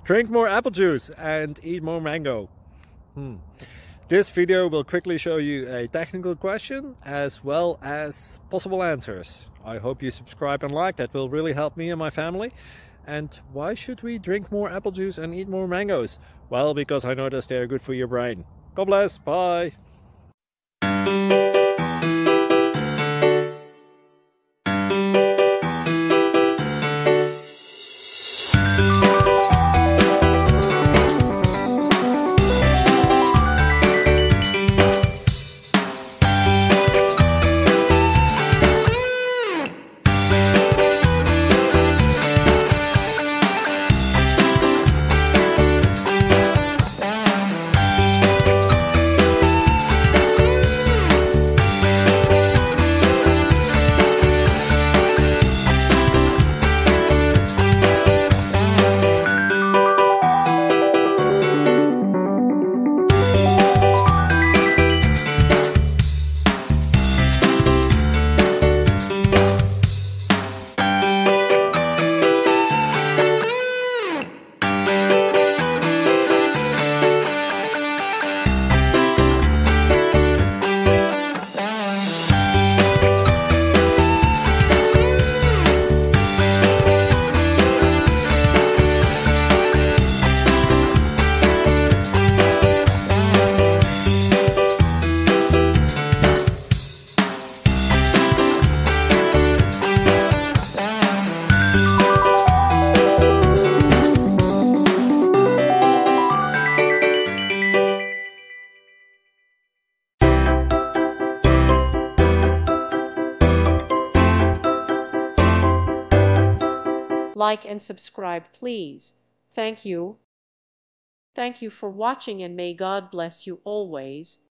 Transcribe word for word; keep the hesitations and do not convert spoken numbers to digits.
Drink more apple juice and eat more mango. Hmm. This video will quickly show you a technical question as well as possible answers. I hope you subscribe and like, that will really help me and my family. And why should we drink more apple juice and eat more mangoes? Well, because I noticed they're good for your brain. God bless, bye! Like and subscribe, please. Thank you. Thank you for watching, and may God bless you always.